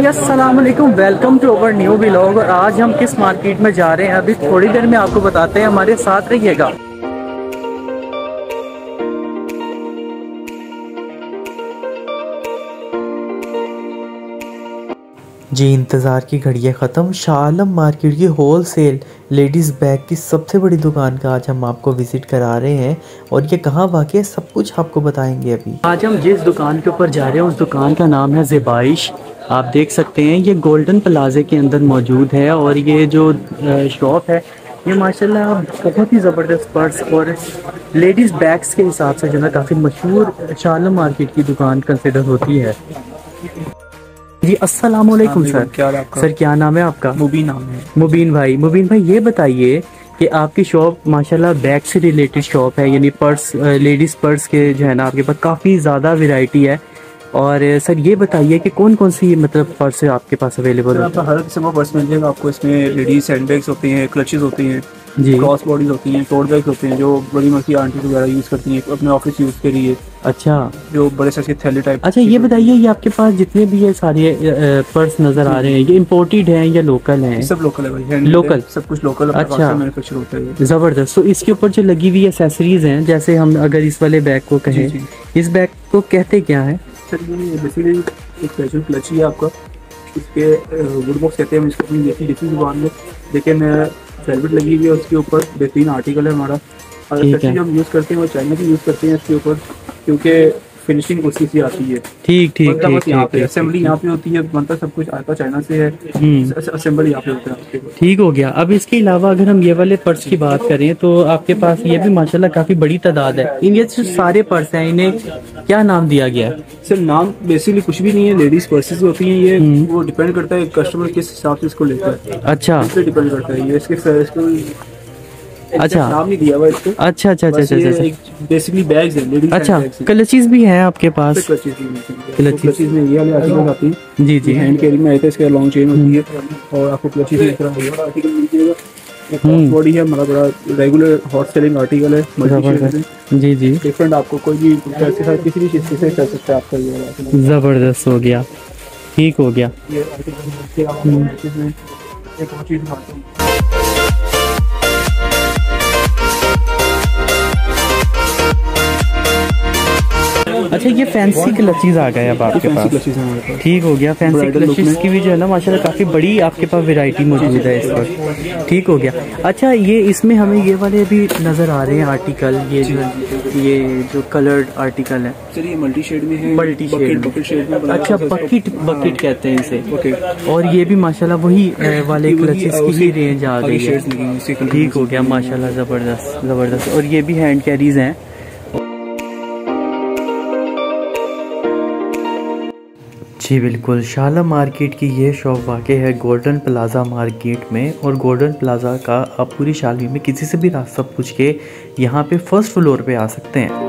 अस्सलाम वालेकुम, welcome to our new vlog. और आज हम किस मार्केट में जा रहे हैं अभी थोड़ी देर में आपको बताते हैं, हमारे साथ रहिएगा। जी इंतज़ार की घड़ियाँ ख़त्म। शाह आलम मार्केट की होल सेल लेडीज़ बैग की सबसे बड़ी दुकान का आज हम आपको विज़िट करा रहे हैं और ये कहाँ वाक़ई है सब कुछ आपको बताएंगे अभी। आज हम जिस दुकान के ऊपर जा रहे हैं उस दुकान का नाम है ज़ेबाइश। आप देख सकते हैं ये गोल्डन प्लाजे के अंदर मौजूद है और ये जो शॉप है ये माशाल्लाह बहुत ही ज़बरदस्त पर्स और लेडीज़ बैग्स के हिसाब से जो है काफ़ी मशहूर शाह आलम मार्केट की दुकान कंसिडर होती है। जी अस्सलाम वालेकुम सर। सर क्या नाम है आपका? मुबीन नाम है। मुबीन भाई ये बताइए कि आपकी शॉप माशाल्लाह बैग से रिलेटेड शॉप है, यानी पर्स, लेडीज़ पर्स के जो है ना आपके पास काफ़ी ज़्यादा वैरायटी है। और सर ये बताइए कि कौन कौन सी मतलब पर्स है आपके पास अवेलेबल है? आपका हर किस्म का पर्स मिल जाएगा आपको। इसमें लेडीज हैंड बैग्स होती हैं, क्लचेस होती हैं, जी, क्रॉस बॉडीज होती हैं, टोट बैग्स होते हैं जो बड़ी मर्सी आंटी वगैरह यूज़ करती हैं अपने ऑफिस यूज़ के लिए। अच्छा, जो बड़े से थैले टाइप। अच्छा ये बताइए ये आपके पास जितने भी ये सारे पर्स नज़र आ रहे हैं ये इम्पोर्टेड हैं या लोकल हैं? सब लोकल है भाई, लोकल सब कुछ लोकल। अच्छा, मैन्युफैक्चर होता है। ज़बरदस्त। तो इसके ऊपर जो लगी हुई एसेसरीज हैं, जैसे हम अगर इस वाले बैग को कहें, इस बैग को कहते क्या है? सर ये बेसिकली एक स्पेशल क्लच ही है आपका। इसके वुड बॉक्स कहते हैं हम इसको अपनी देसी जुबान में, लेकिन वेलवेट लगी हुई है उसके ऊपर। बेहतरीन आर्टिकल है हमारा। और जो हम यूज़ करते हैं वो चाइना की यूज़ करते हैं इसके ऊपर, क्योंकि फिनिशिंग उसी से आती है। ठीक यहाँ पे असेंबली यहाँ पे होती है, बनता सब कुछ आता चाइना से है, असेंबली यहाँ पे होता है। ठीक हो गया। अब इसके अलावा अगर हम ये वाले पर्स की बात करें तो आपके पास ये भी माशाल्लाह काफ़ी बड़ी तादाद है। इन ये जो सारे पर्स हैं इन्हें क्या नाम दिया गया है? सर नाम बेसिकली कुछ भी नहीं है, लेडीज पर्सेस होती हैं ये। वो डिपेंड करता है कस्टमर किस हिसाब से इसको लेता है। अच्छा, इस पे डिपेंड करता है ये। इसके अच्छा नाम नहीं दिया हुआ इसको। अच्छा, बेसिकली बैग्स हैं, लेडीज। अच्छा, क्लचेस भी हैं आपके पास? क्लचेस में ये वाले आर्टिकल आती हैं। जी, हैंड कैरी में आते हैं, इसके लॉन्ग चेन होती है और आपको क्लचेस में इस तरह आर्टिकल मिल जाएगा। बॉडी है हमारा बड़ा रेगुलर हॉट सेलिंग आर्टिकल है। जी डिफरेंट आपको कोई भी के साथ किसी भी चीज़ से कर सकता है आपका ये। ज़बरदस्त हो गया, ठीक हो गया। ये आर्टिकल एक और चीज़ दिखाता हूँ। अच्छा ये फैंसी क्लचेस आ गए अब आपके पास? ठीक हो गया। फैंसी क्लचेस की भी जो है ना माशाल्लाह काफ़ी बड़ी आपके पास वैरायटी मौजूद है इस पर। ठीक हो गया। अच्छा ये इसमें हमें ये वाले भी नज़र आ रहे हैं आर्टिकल, ये जो कलर्ड आर्टिकल है। सर ये मल्टी शेड में है। मल्टी शेड में। अच्छा, बकेट कहते हैं इसे। और ये भी माशाल्लाह वही वाले क्लचेस की ही रेंज आ गई है। ठीक हो गया माशाल्लाह, ज़बरदस्त। और ये भी हैंड कैरीज हैं। जी बिल्कुल, शाह आलम मार्केट की ये शॉप वाक़ई है गोल्डन प्लाज़ा मार्केट में। और गोल्डन प्लाज़ा का आप पूरी शालवी में किसी से भी रास्ता पूछ के यहाँ पे फर्स्ट फ्लोर पे आ सकते हैं।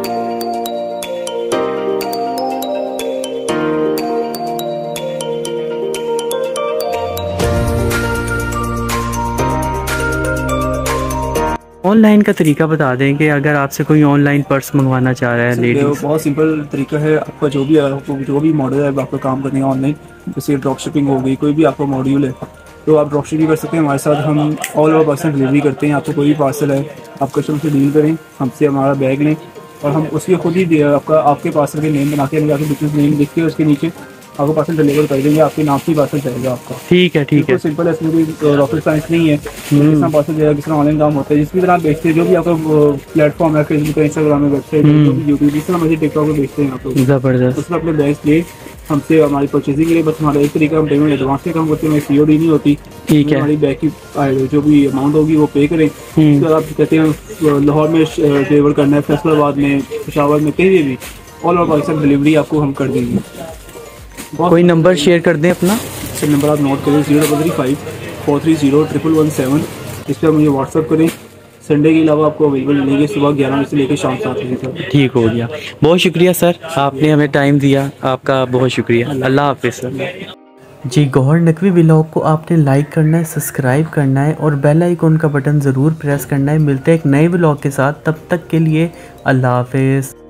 ऑनलाइन का तरीका बता दें कि अगर आपसे कोई ऑनलाइन पर्स मंगवाना चाह रहा है लेडीज। बहुत सिंपल तरीका है। आपका जो भी मॉडल है आपका काम करने का ऑनलाइन, जैसे ड्रॉप शिपिंग हो गई, कोई भी आपका मॉड्यूल है तो आप ड्रॉप शिपिंग कर सकते हैं हमारे साथ। हम ऑल ओवर पर्सन डिलीवरी करते हैं। आपको कोई भी पार्सल है आप कस्टमर से डील करें, हमसे हमारा बैग लें और हम उसके खुद ही आपके पार्सल के नेम बना के बिजनेस नेम लिख के उसके नीचे आपको पार्सल डिलीवर कर देंगे। आपके नाम से पार्सल जाएगा आपका। ठीक है। सिंपल है, इसमें कोई रॉकेट साइंस नहीं है। किस तरह पार्सल जाएगा, किस तरह ऑनलाइन काम होता है, जिस भी तरह बेचते हैं, जो भी आपका प्लेटफॉर्म है, फेसबुक है, इंस्टाग्राम है, वेबसाइट है, यूट्यूब, जिस तरह मर्जी टिकटॉक पे बेचते हैं आप लोग। ज़बरदस्त। उसमें अपने बैग्स ले हमसे हमारी परचेजिंग के लिए बस हमारा एक तरीका, हम पेमेंट एडवांस के काम करते हैं, COD नहीं होती। ठीक है। हमारी बैग की जो भी अमाउंट होगी वो पे करें। उसके बाद आप कहते हैं लाहौर में डिलीवर करना है, फैसलाबाद में, पेशावर में, कहीं भी ऑल ओवर पाकिस्तान डिलीवरी आपको हम कर देंगे। कोई नंबर शेयर कर दें अपना? सर नंबर आप नोट करें 0335 430 1117। इस पर मुझे व्हाट्सअप करें। संडे के अलावा आपको अवेलेबल मिलेंगे सुबह 11 बजे से लेकर शाम 7 बजे तक। ठीक हो गया, बहुत शुक्रिया सर, आपने हमें टाइम दिया, आपका बहुत शुक्रिया। अल्लाह हाफिज़ सर। जी गौहर नकवी व्लॉग को आपने लाइक करना है, सब्सक्राइब करना है और बेल आइकन का बटन ज़रूर प्रेस करना है। मिलते हैं एक नए व्लॉग के साथ, तब तक के लिए अल्लाह हाफिज़।